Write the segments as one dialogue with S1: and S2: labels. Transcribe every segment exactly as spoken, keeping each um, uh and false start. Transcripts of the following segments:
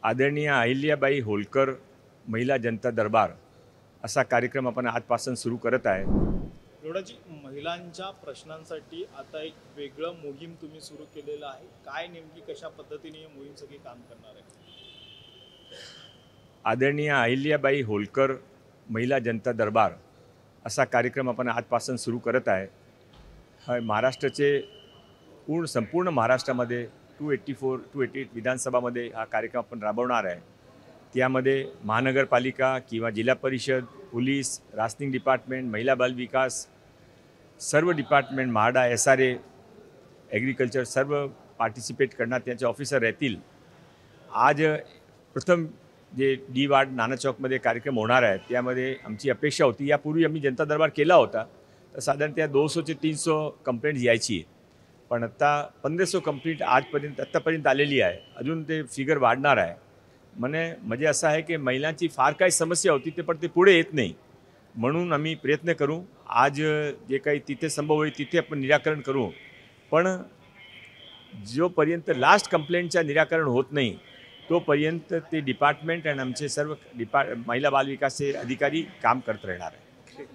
S1: आदरणीय अहिल्याबाई होळकर महिला जनता दरबार असा कार्यक्रम आपण आजपासून सुरू करत आहे।
S2: एवढाची महिलांच्या प्रश्नांसाठी आता एक वेगळं मोहीम तुम्ही सुरू केलेलं आहे। काय नेमकी कशा पद्धतीने ही मोहीम सगळी काम करणार आहे?
S1: आदरणीय अहिल्याबाई होळकर महिला जनता दरबार असा कार्यक्रम आपण आजपासून सुरू करत आहे। हा महाराष्ट्राचे पूर्ण संपूर्ण महाराष्ट्रामध्ये two eighty four two eighty eight विधानसभामध्ये हा कार्यक्रम आपण राबवणार आहे। त्यामध्ये महानगरपालिका किंवा जिल्हा परिषद, पोलीस, रासनिंग डिपार्टमेंट, महिला बाल विकास, सर्व department, MHADA, S R A, agriculture सर्व पार्टिसिपेट करणार, त्यांचे ऑफिसर राहतील। आज प्रथम जे डी वार्ड नाना चौकमध्ये कार्यक्रम होणार आहे, त्यामध्ये आमची अपेक्षा होती, यापूर्वी आम्ही जनता दरबार केला होता तर साधारणतः दोनशे ते तीनशे कंप्लेंट्स यायची, पण आता पंधराशे कंप्लेंट आजपर्यंत आत्तापर्यंत आलेली आहे। अजून ते फिगर वाढणार आहे। म्हणे म्हणजे असं आहे की महिलांची फार काही समस्या होती ते पण ते पुढे येत नाही, म्हणून आम्ही प्रयत्न करू। आज जे काही तिथे संभव होईल तिथे आपण निराकरण करू, पण जोपर्यंत लास्ट कंप्लेंटचं निराकरण होत नाही तोपर्यंत ते डिपार्टमेंट आणि आमचे सर्व डिपार्ट महिला बाल विकासचे अधिकारी काम करत राहणार आहे।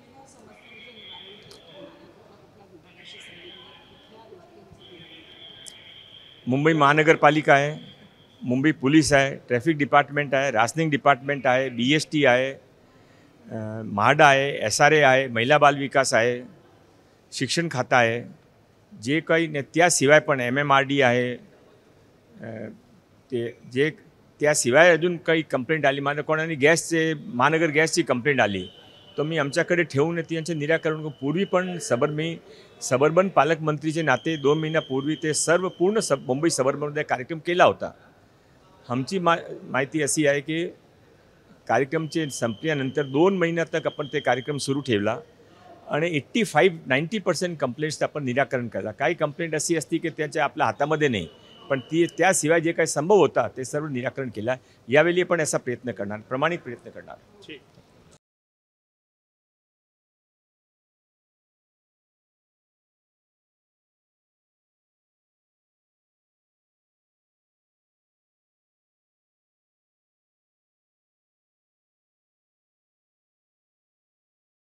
S1: मुंबई महानगरपालिका आहे, मुंबई पोलीस आहे, ट्रॅफिक डिपार्टमेंट आहे, रासनिंग डिपार्टमेंट आहे, बी एस टी आहे, म्हाडा आहे, एस आर ए आहे, महिला बाल विकास आहे, शिक्षण खातं आहे, जे काही न त्याशिवाय पण एम एम आर डी आहे। ते जे त्याशिवाय अजून काही कंप्लेंट आली, माझ्या कोणाने गॅसचे महानगर गॅसची कंप्लेंट आली तर मी आमच्याकडे ठेवून त्यांचे निराकरण करू। पूर्वी पण सबर मी सबर्बन पालकमंत्रीचे नाते दोन महिन्यापूर्वी ते सर्व पूर्ण सब मुंबई सबर्बनमध्ये कार्यक्रम केला होता। आमची मा माहिती अशी आहे की कार्यक्रमचे संपल्यानंतर दोन महिन्यात तक आपण ते कार्यक्रम सुरू ठेवला आणि eighty five ninety percent complaints आपण निराकरण केला। काही कंप्लेंट अशी असती की त्याच्या आपल्या हातामध्ये नाही, पण ती त्याशिवाय जे काही संभव होता ते सर्व निराकरण केला। यावेळी पण असा प्रयत्न करणार, प्रामाणिक प्रयत्न करणार।
S2: ठीक।